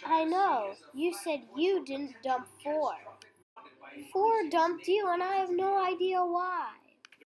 I know. You said you didn't dump 4. 4 dumped you, and I have no idea why.